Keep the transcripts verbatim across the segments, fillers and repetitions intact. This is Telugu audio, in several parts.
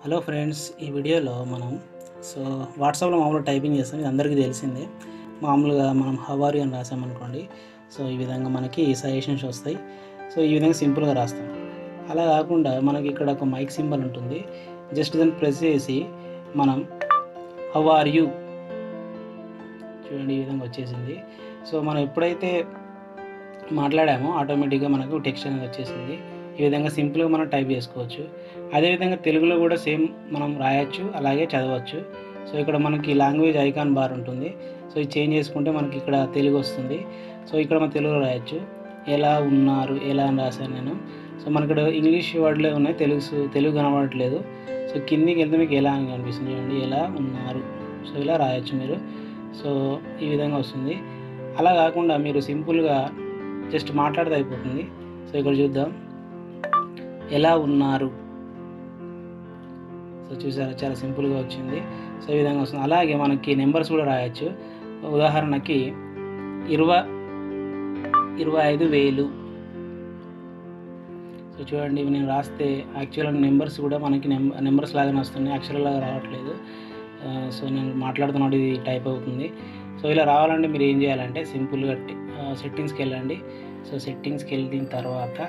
హలో ఫ్రెండ్స్, ఈ వీడియోలో మనం సో వాట్సాప్లో మామూలుగా టైపింగ్ చేస్తాం. ఇది అందరికీ తెలిసిందే. మామూలుగా మనం హౌ ఆర్ యూ అని రాసామనుకోండి, సో ఈ విధంగా మనకి సజెషన్స్ వస్తాయి. సో ఈ విధంగా సింపుల్గా రాస్తాం. అలా కాకుండా మనకి ఇక్కడ ఒక మైక్ సింబల్ ఉంటుంది. జస్ట్ దాన్ని ప్రెస్ చేసి మనం హౌ ఆర్ యూ చూడండి, ఈ విధంగా వచ్చేసింది. సో మనం ఎప్పుడైతే మాట్లాడామో ఆటోమేటిక్గా మనకు టెక్స్ట్ అనేది వచ్చేసింది. ఈ విధంగా సింపుల్గా మనం టైప్ చేసుకోవచ్చు. అదేవిధంగా తెలుగులో కూడా సేమ్ మనం రాయొచ్చు, అలాగే చదవచ్చు. సో ఇక్కడ మనకి లాంగ్వేజ్ ఐకాన్ బార్ ఉంటుంది. సో ఇది చేంజ్ చేసుకుంటే మనకి ఇక్కడ తెలుగు వస్తుంది. సో ఇక్కడ మనం తెలుగులో రాయొచ్చు. ఎలా ఉన్నారు, ఎలా అని రాశాను నేను. సో మనకి ఇక్కడ ఇంగ్లీష్ వర్డ్లే ఉన్నాయి, తెలుగు తెలుగు కనబడట్లేదు. సో కిందికి వెళ్తే మీకు ఎలా అని కనిపిస్తుంది చూడండి, ఎలా ఉన్నారు. సో ఇలా రాయొచ్చు మీరు. సో ఈ విధంగా వస్తుంది. అలా కాకుండా మీరు సింపుల్గా జస్ట్ మాట్లాడితే అయిపోతుంది. సో ఇక్కడ చూద్దాం, ఎలా ఉన్నారు. సో చూసారా, చాలా సింపుల్గా వచ్చింది. సో ఈ విధంగా వస్తుంది. అలాగే మనకి నెంబర్స్ కూడా రాయొచ్చు. ఉదాహరణకి ఇరవై ఇరవై ఐదు వేలు. సో చూడండి, ఇవి నేను రాస్తే యాక్చువల్ నెంబర్స్ కూడా మనకి నెంబర్ నెంబర్స్ లాగానే వస్తున్నాయి, అక్షరాల లాగా రావట్లేదు. సో నేను మాట్లాడుతున్నప్పుడు ఇది టైప్ అవుతుంది. సో ఇలా రావాలంటే మీరు ఏం చేయాలంటే సింపుల్గా సెట్టింగ్స్కి వెళ్ళండి. సో సెట్టింగ్స్కి వెళ్ళిన తర్వాత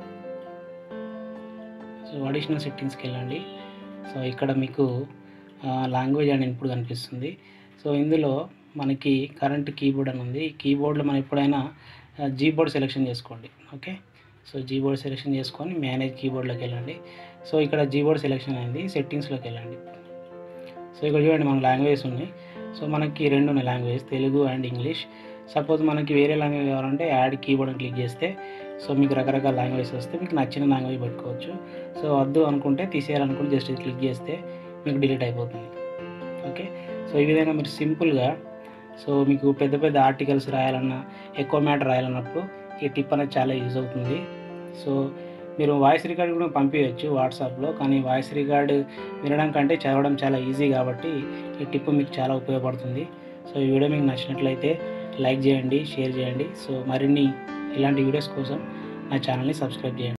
సో అడిషనల్ సెట్టింగ్స్కి వెళ్ళండి. సో ఇక్కడ మీకు లాంగ్వేజ్ అండ్ ఇన్పుట్ కనిపిస్తుంది. సో ఇందులో మనకి కరెంట్ కీబోర్డ్ అని ఉంది. ఈ కీబోర్డ్లో మనం ఎప్పుడైనా జీబోర్డ్ సెలెక్షన్ చేసుకోండి. ఓకే, సో జీబోర్డ్ సెలెక్షన్ చేసుకొని మేనేజ్ కీబోర్డ్లోకి వెళ్ళండి. సో ఇక్కడ జీబోర్డ్ సెలెక్షన్ అయింది, సెట్టింగ్స్లోకి వెళ్ళండి. సో ఇక్కడ చూడండి మన లాంగ్వేజ్ ఉన్నాయి. సో మనకి రెండు ఉన్నాయి language, Telugu and English. Suppose మనకి వేరే లాంగ్వేజ్ కావాలంటే యాడ్ కీబోర్డ్ అని క్లిక్ చేస్తే సో మీకు రకరకాల లాంగ్వేజ్ వస్తే మీకు నచ్చిన లాంగ్వేజ్ పెట్టుకోవచ్చు. సో వద్దు అనుకుంటే తీసేయాలనుకుంటే జస్ట్ క్లిక్ చేస్తే మీకు డిలీట్ అయిపోతుంది. ఓకే, సో ఈ విధంగా మీరు సింపుల్గా సో మీకు పెద్ద పెద్ద ఆర్టికల్స్ రాయాలన్నా, ఎక్కువ మ్యాటర్ రాయాలన్నప్పుడు ఈ టిప్ అనేది చాలా యూజ్ అవుతుంది. సో మీరు వాయిస్ రికార్డ్ కూడా పంపించవచ్చు వాట్సాప్లో, కానీ వాయిస్ రికార్డ్ వినడం కంటే చదవడం చాలా ఈజీ కాబట్టి ఈ టిప్ మీకు చాలా ఉపయోగపడుతుంది. సో ఈ వీడియో మీకు నచ్చినట్లయితే లైక్ చేయండి, షేర్ చేయండి. సో మరిన్ని ఇలాంటి వీడియోస్ కోసం నా ఛానల్ని సబ్స్క్రైబ్ చేయండి.